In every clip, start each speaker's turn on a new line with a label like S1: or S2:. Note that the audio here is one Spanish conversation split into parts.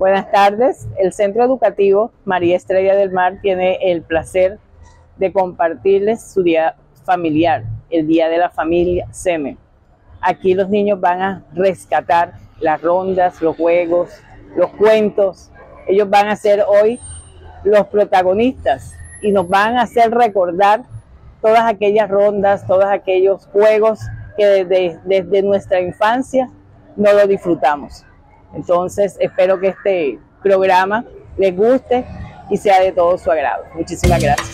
S1: Buenas tardes. El Centro Educativo María Estrella del Mar tiene el placer de compartirles su día familiar, el Día de la Familia SEME. Aquí los niños van a rescatar las rondas, los juegos, los cuentos. Ellos van a ser hoy los protagonistas y nos van a hacer recordar todas aquellas rondas, todos aquellos juegos que desde nuestra infancia no lo disfrutamos. Entonces espero que este programa les guste y sea de todo su agrado. Muchísimas gracias.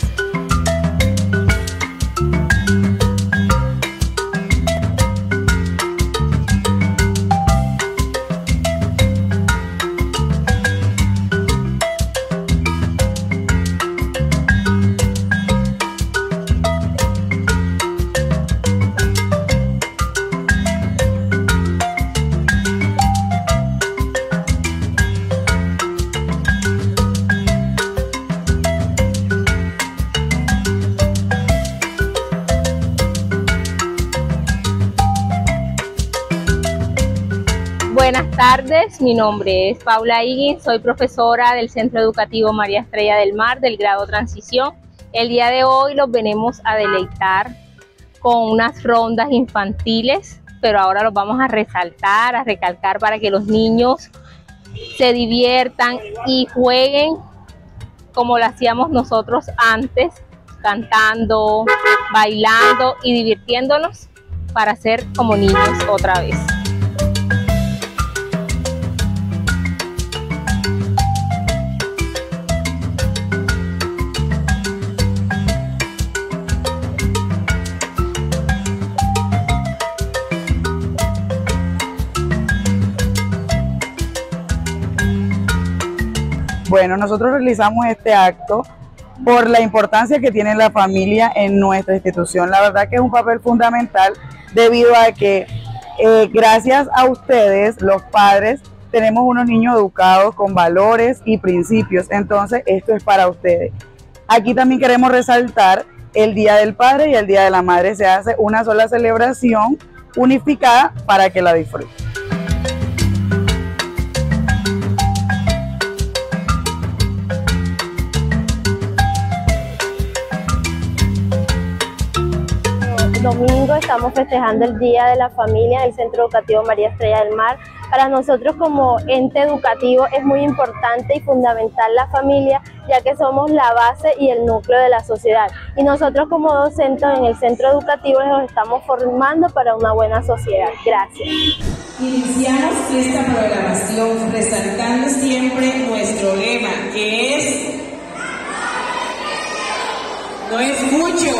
S2: Buenas tardes, mi nombre es Paula Higgins, soy profesora del Centro Educativo María Estrella del Mar del grado Transición. El día de hoy los venimos a deleitar con unas rondas infantiles, pero ahora los vamos a resaltar, a recalcar para que los niños se diviertan y jueguen como lo hacíamos nosotros antes, cantando, bailando y divirtiéndonos para ser como niños otra vez.
S3: Bueno, nosotros realizamos este acto por la importancia que tiene la familia en nuestra institución. La verdad que es un papel fundamental debido a que gracias a ustedes, los padres, tenemos unos niños educados con valores y principios. Entonces, esto es para ustedes. Aquí también queremos resaltar el Día del Padre y el Día de la Madre. Se hace una sola celebración unificada para que la disfruten.
S4: Domingo estamos festejando el Día de la Familia en el Centro Educativo María Estrella del Mar. Para nosotros como ente educativo es muy importante y fundamental la familia, ya que somos la base y el núcleo de la sociedad. Y nosotros como docentes en el centro educativo los estamos formando para una buena sociedad. Gracias.
S5: Iniciamos esta programación resaltando siempre nuestro lema, que es no escucho.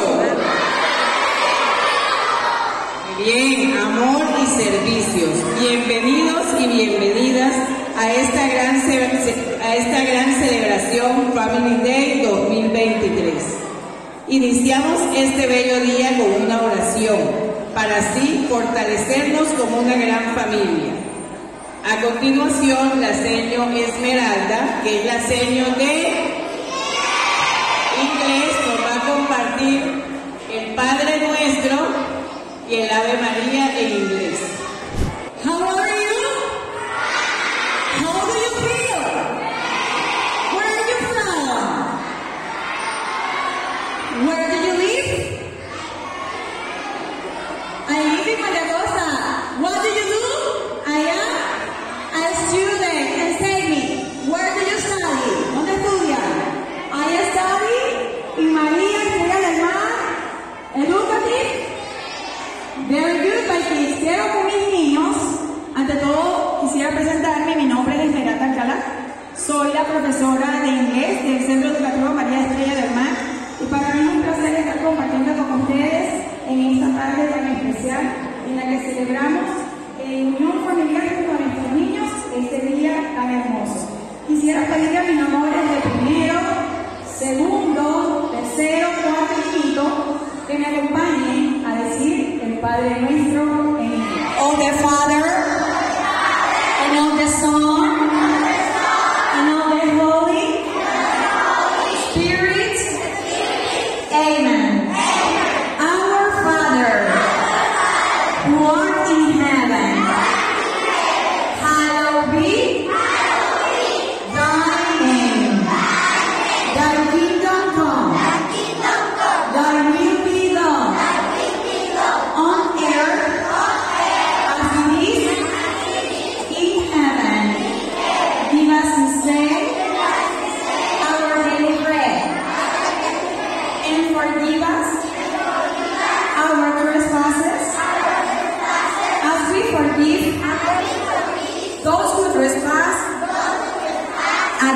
S5: Bien, amor y servicios. Bienvenidos y bienvenidas a esta gran celebración Family Day 2023. Iniciamos este bello día con una oración para así fortalecernos como una gran familia. A continuación, la seño Esmeralda, que es la seño de inglés, nos va a compartir el Padre Nuestro y el Ave María en inglés. How are you? How do you feel? Where are you from? Where do you live? I live in Maragosa. What do you do? I am a student. And say me, where do you study? ¿Dónde estudias? I study in María Estrella del Mar Educative. Very good, my kids. Quiero con mis niños, ante todo quisiera presentarme. Mi nombre es Esmeralda Alcalá. Soy la profesora de inglés del Centro Educativo María Estrella del Mar. Y para mí es un placer estar compartiendo con ustedes en esta tarde tan especial en la que celebramos en unión familiar junto a nuestros niños este día tan hermoso. Quisiera pedirle a mis amores de primero, segundo, tercero, cuarto y quinto que me acompañen a decir el Padre Nuestro en inglés. Oh, the Father, and of the Son, and of the Holy Spirit. Amen. Our Father, who art in heaven, hallowed be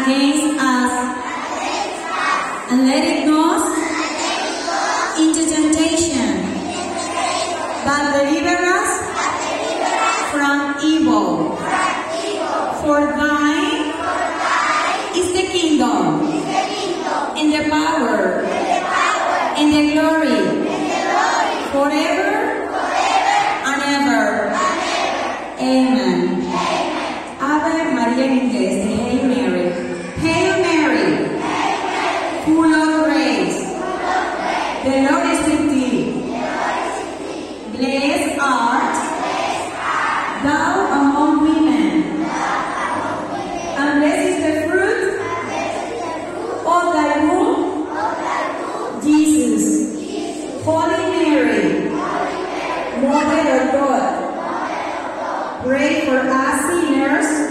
S5: against us, and let it not into temptation, but deliver us from evil. For thine is the kingdom, and the power, and the glory, forever and ever. Amen. Ave María en inglés, Hail Mary. Hail Mary, full of grace, the Lord is with thee. Blessed art thou among women, and blessed is the fruit of thy womb, Jesus. Holy Mary, Mother of God, pray for us sinners,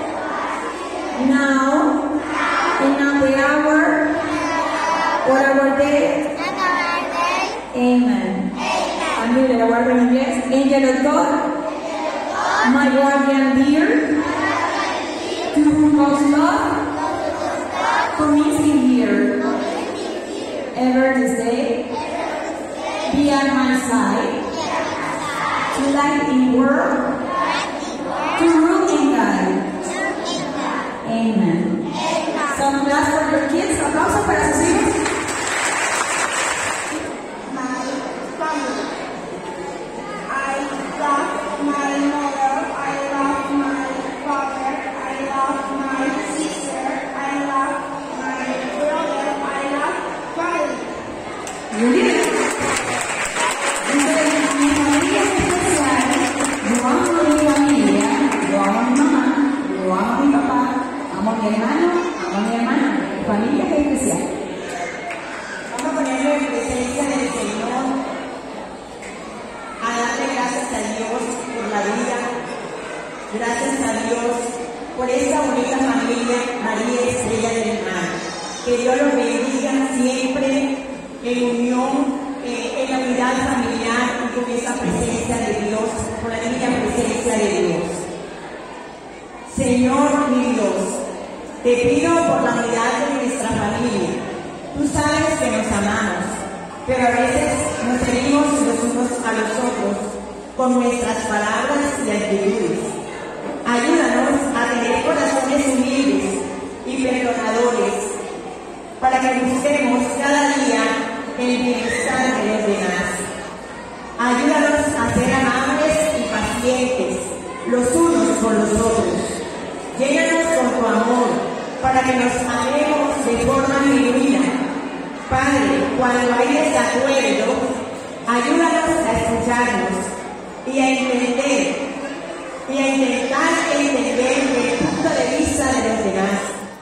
S5: now and at the hour of our death. Amen. Ángel de la guardia en inglés. Angel of God, my guardian dear, to whom God's love commits me here. Ever this day, be at my side, to light in world, to rule in God. Amen. Some class for your kids. Aplausos para sus hijos. Muy bien. Entonces, mi familia es especial. Yo amo a mi familia, yo amo a mi mamá, yo amo a mi papá, amo a mi hermano, amo a mi hermana. Mi familia es especial. Vamos a ponerlo en presencia del Señor, a darle gracias a Dios por la vida, gracias a Dios por esta bonita familia María Estrella del Mar. Que Dios los bendiga siempre en unión, en la unidad familiar y con esa presencia de Dios, con la divina presencia de Dios. Señor mi Dios, te pido por la unidad de nuestra familia. Tú sabes que nos amamos, pero a veces nos herimos los unos a los otros con nuestras palabras y actitudes. Ayúdanos a tener corazones humildes y perdonadores para que busquemos cada día el bienestar de los demás. Ayúdanos a ser amables y pacientes los unos con los otros. Llénanos con tu amor para que nos amemos de forma genuina. Padre, cuando hay desacuerdo, ayúdanos a escucharnos y a entender y a intentar entender el punto de vista de los demás.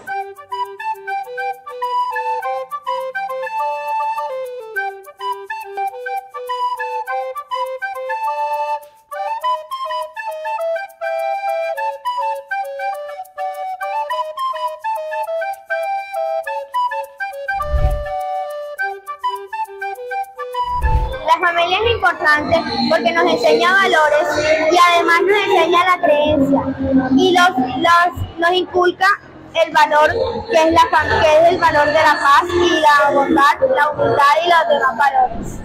S4: La familia es importante porque nos enseña valores y además nos enseña la creencia y nos inculca el valor que es el valor de la paz y la bondad, la humildad y los demás valores.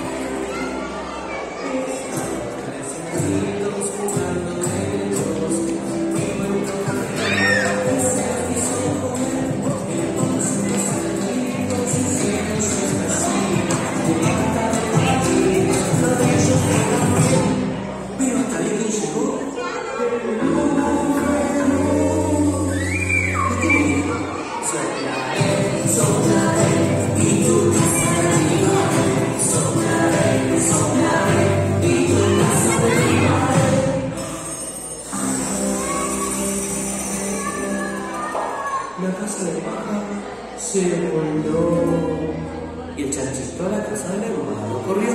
S6: La casa de paja se volvió y el chanchito a la casa del hermano corrió.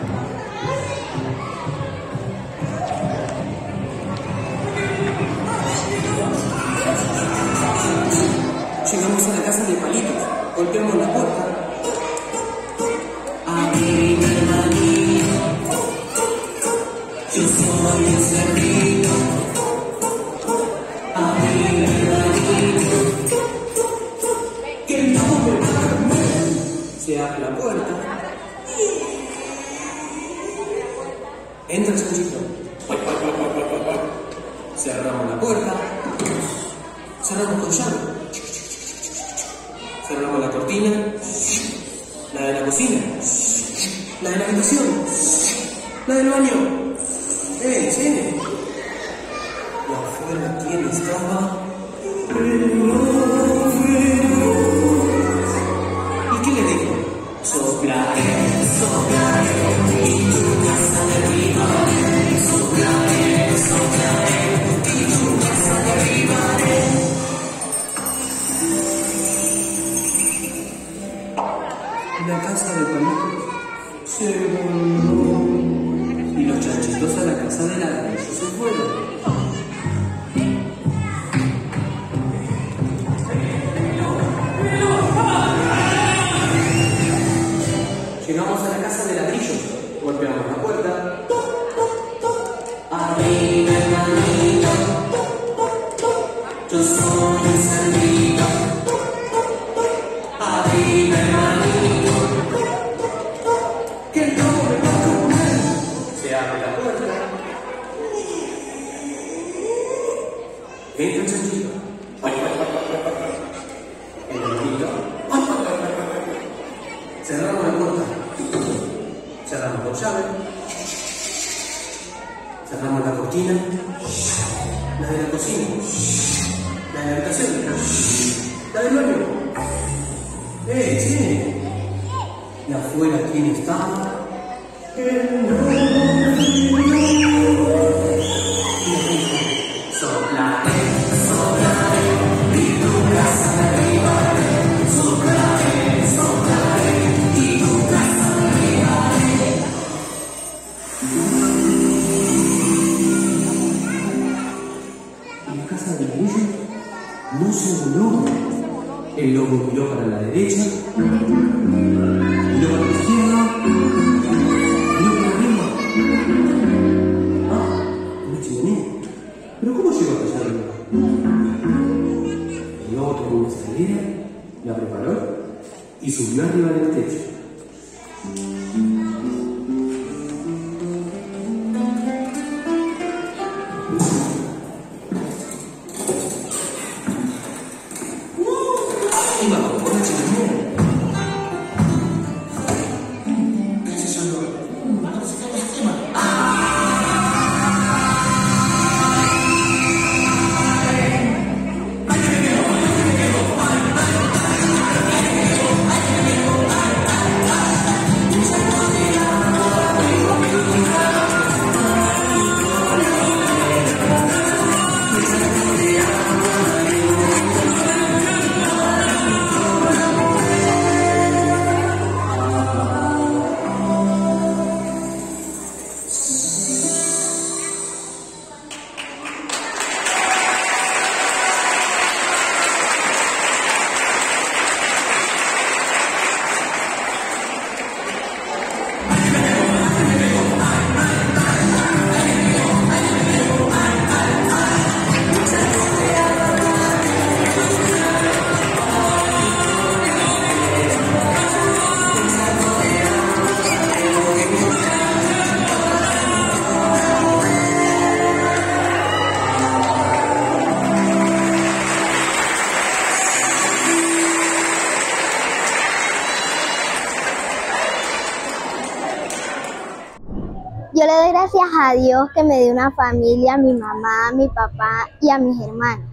S6: Llegamos a la casa de Palitos, golpeamos la puerta. Abrí mi hermanito, yo soy el cerdito. Abrí mi hermanito. Entra el chanchito. Cerramos la puerta. Cerramos con llave. Cerramos la cortina. La de la cocina. La de la habitación. La del baño. ¡Cene! Y afuera, ¿quién estaba? ¿Y qué le dijo? Soplaré, soplaré, y tu casa derribaré. Soplaré, soplaré, y tu casa derribaré. La casa de Palito se voló. Y los chanchitos a la casa de ladrillo se fueron. Llegamos a la casa de ladrillo, golpeamos la puerta. Arriba, hermanito, yo soy un cerdito. Arriba, hermanito, que el lobo me va a comer. Se abre la puerta. Entra el chanchito. El hermanito. Cerramos la puerta. Cerramos con llave. Cerramos la cortina. La de la cocina. La de la habitación. La del baño. Sí. Y afuera, ¿quién está? El soplaré, soplaré, y tu casa derribaré. Soplaré, soplaré, y tu casa derribaré. En la casa del ladrillo no se voló. El lobo miró para la derecha, miró para la izquierda, miró para arriba. Una chimenea. ¿Pero cómo llegó hasta allá arriba? El lobo tomó una escalera, la preparó y subió arriba del techo. Y bajó por la chimenea. ¿Qué es eso?
S7: Yo le doy gracias a Dios que me dio una familia, a mi mamá, a mi papá y a mis hermanos.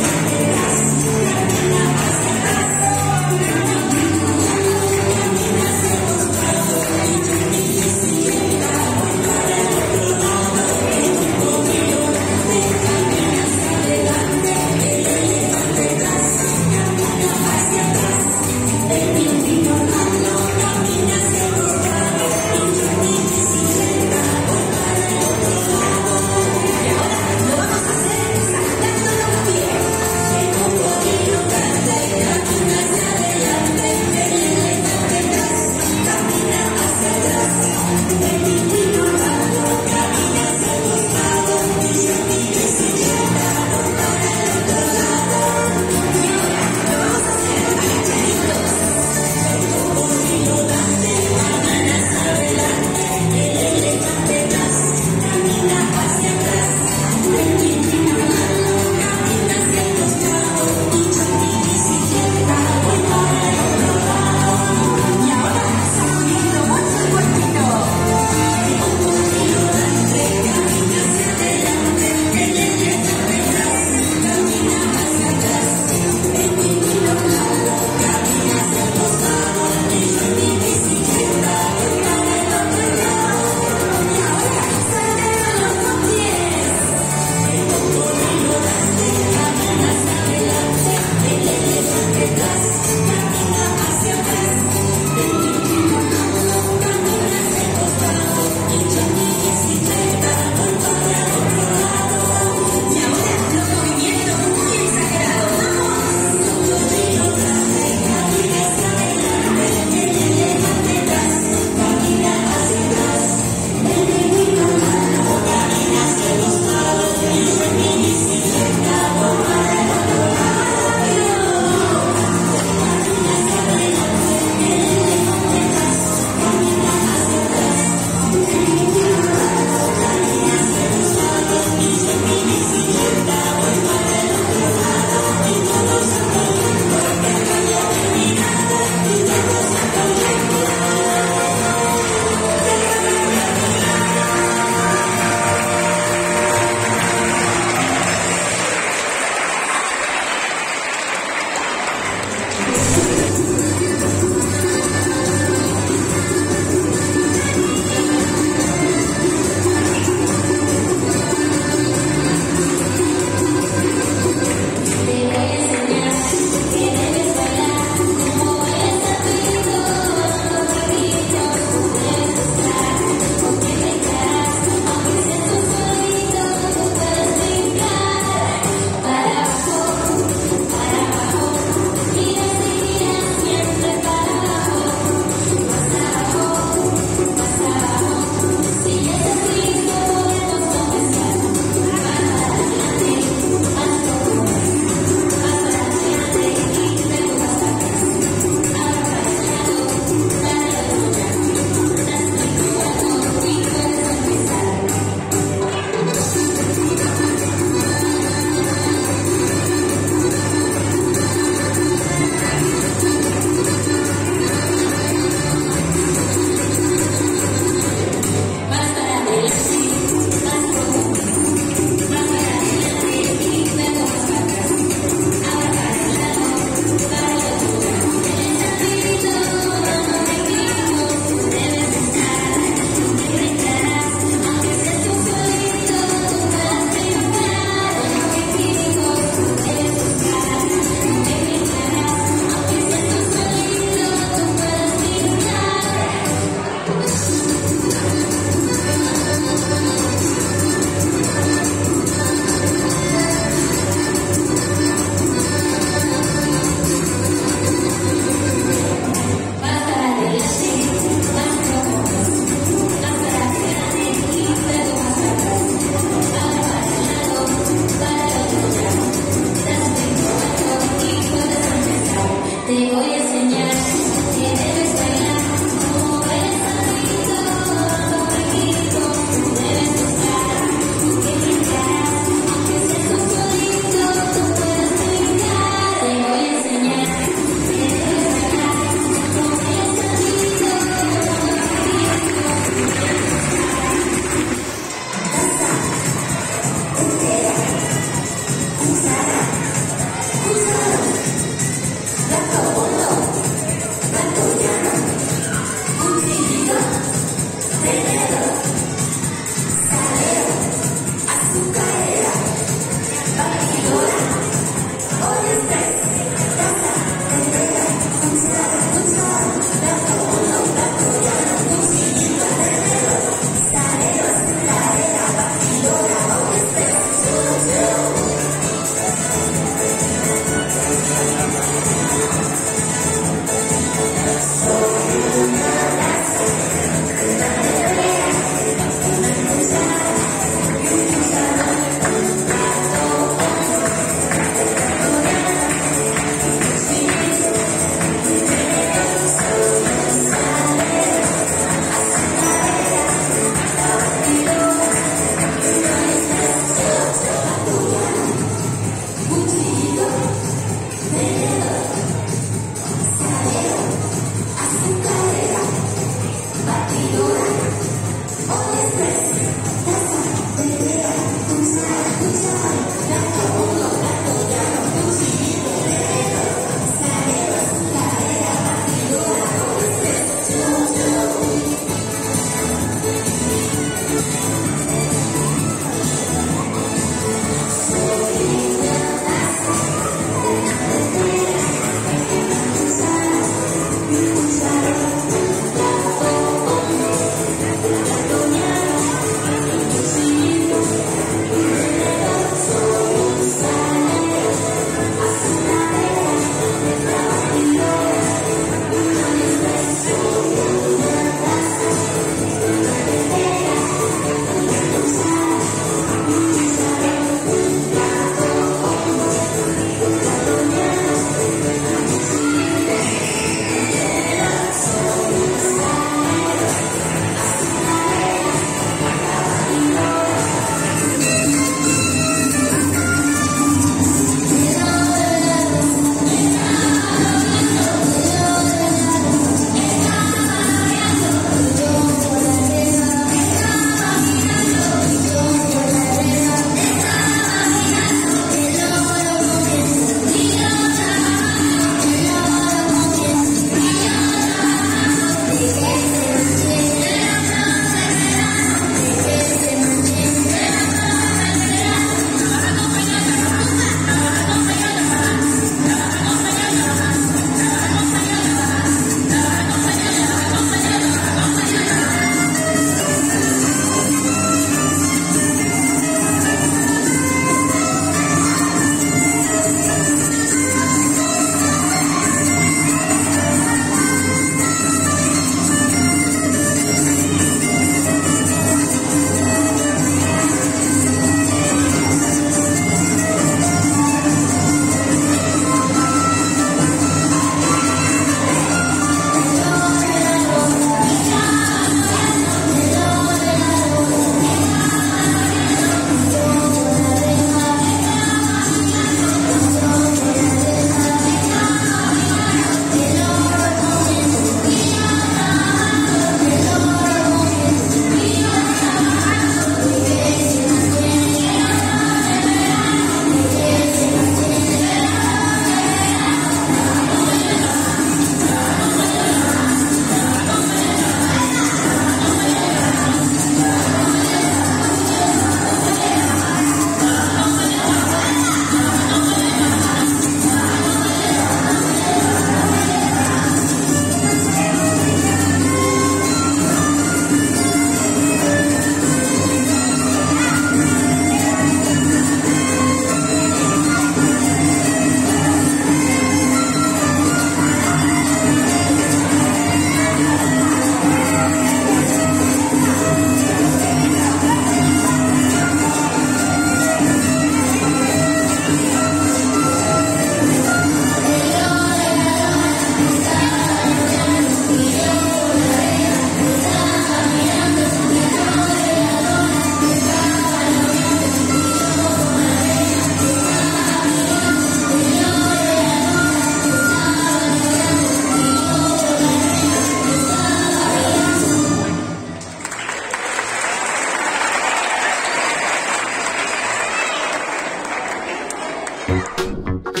S5: Gracias.